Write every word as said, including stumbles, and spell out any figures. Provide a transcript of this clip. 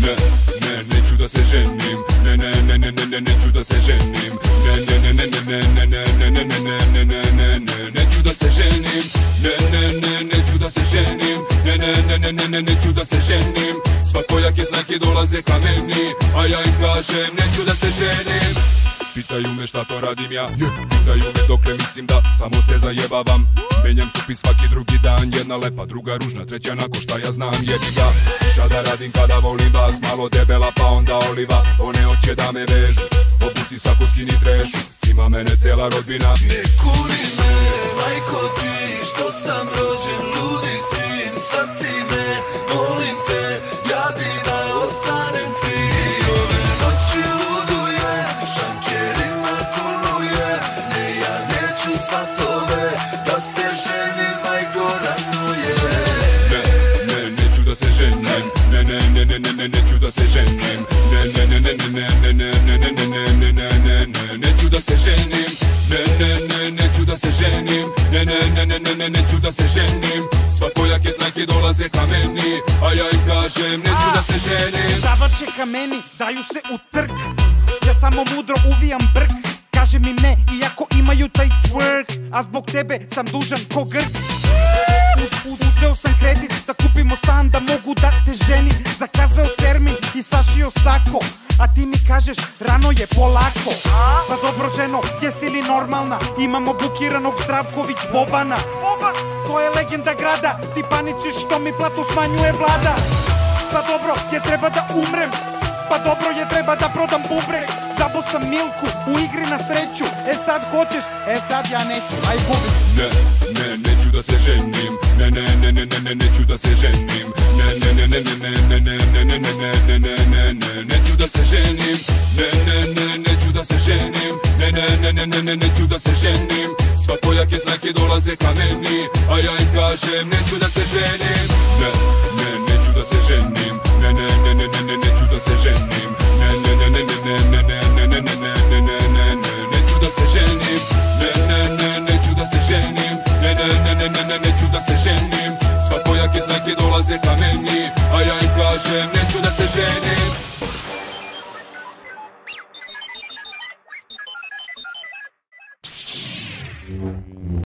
Ne, ne, neću da se ženim. Ne, ne, ne, ne, ne, ne, neću da se ženim. Ne, ne, ne, ne, ne, ne, ne, ne, ne, ne, ne, ne, ne, ne, ne, neću da se ženim. Ne, ne, ne, neću da se ženim. Ne, ne, ne, ne, ne, ne, neću da se ženim. Svakojake znake dolaze ka meni, a ja im kažem neću da se ženim. Pitaju me šta to radim ja, pitaju me dokle mislim da samo se zajebavam. Menjam cupi svaki drugi dan, jedna lepa, druga ružna, treća nako šta ja znam, jebi ga. Šta da radim kada volim vas, malo debela pa onda oliva. One hoće da me vežu, obuci sako skini trešu, cima mene cela rodbina. Ne kuri me, majko ti, što sam rođen ludi sin. Svati me, molim te, ja bi da ostanem free. Ove noći luduje, šankerima kuluje. Ne, ja neću svatove, da se ženim, majko ranuje. Ne, ne, neću da se ženim. Ne, ne, ne, ne, ne, ne, neću da se ženim. Ne, ne, ne, ne, ne, ne, ne, ne, ne, ne, ne, ne, ne, ne, neću da se ženim. Ne, ne, ne, neću da se ženim. Ne, ne, ne, ne, ne, ne, neću da se ženim. Svakojake znake dolaze ka meni, a ja im kažem neću da se ženim. Davače ka meni, daju se u trg. Ja samo mudro uvijam brk. Kaže mi ne, iako imaju taj twerk. A zbog tebe sam dužan ko Grk. Uz, uz, uzeo sam kredit da kupimo stan, da mogu da te ženim. Zakazao termin i sašio sako, a ti mi kažeš rano je polako. Pa dobro ženo, jesi li normalna? Imamo bukiranog Zdravković Bobana. To je legenda grada, ti paničiš što mi platu smanjuje vlada. Pa dobro je treba da umrem, pa dobro je treba da prodam bubreg. Zabol sam Milku u igri na sreću, e sad hoćeš, e sad ja neću, aj gubi. Ne, ne, neću da se ženim. Ne, ne, ne, ne, ne, ne, neću da se ženim. Ne, ne, ne, ne, ne, ne, ne, ne, ne, ne, ne, ne, ne, ne, ne, neću da se ženim. Ne, ne, ne, neću da se ženim. Ne, ne, ne, ne, ne, ne, neću da se ženim. Svakojake znake dolaze ka meni, a ja im kažem neću da se ženim. Ne, ne, neću da se ženim. Ne, ne, ne, ne, ne, ne, neću da se ženim. Ne, ne, ne, ne, ne, ne, ne, ne, ne, ne, ne, ne, ne, ne, neću da se ženim. Ne, ne, ne, neću da se ženim. Ne, ne, ne, ne, ne, ne, neću da se ženim. Svakojake znake dolaze ka meni, a ja im kažem neću da se ženim.